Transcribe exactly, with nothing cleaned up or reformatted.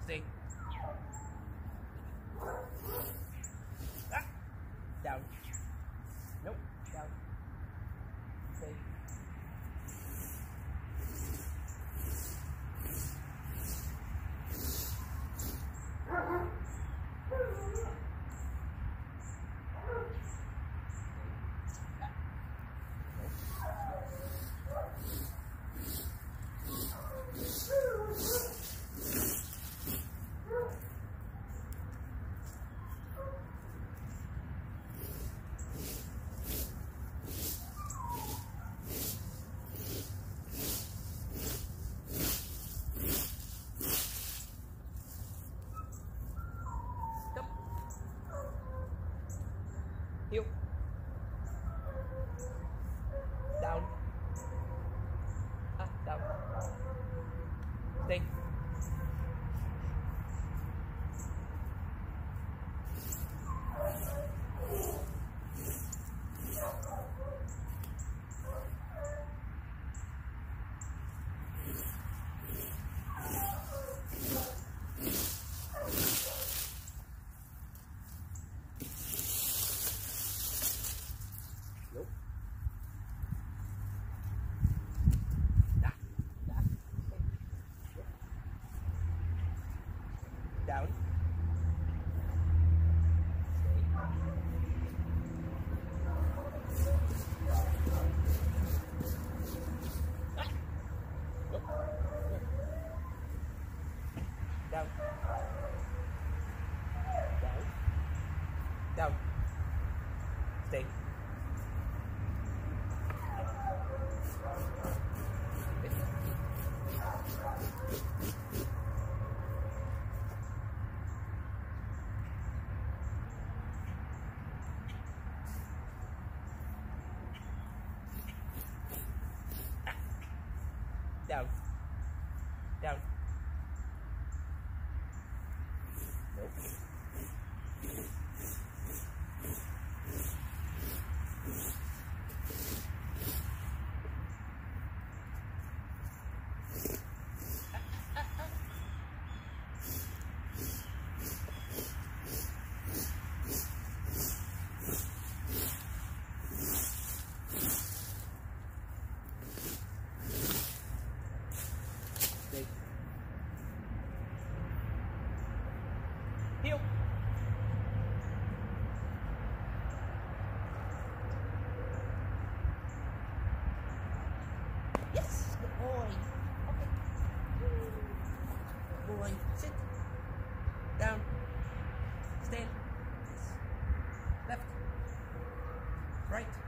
Stay. Ah. Down. Nope. Down. Stay. Heel. Down. Up, down. Stay. Nope. Down. Down. Stay. Nope. Down. Down. Down. Down. Stay. Down. Down. Nope. Stay. Heel. Yes, good boy. Okay. Good boy. Sit. Down. Stand. Left. Right.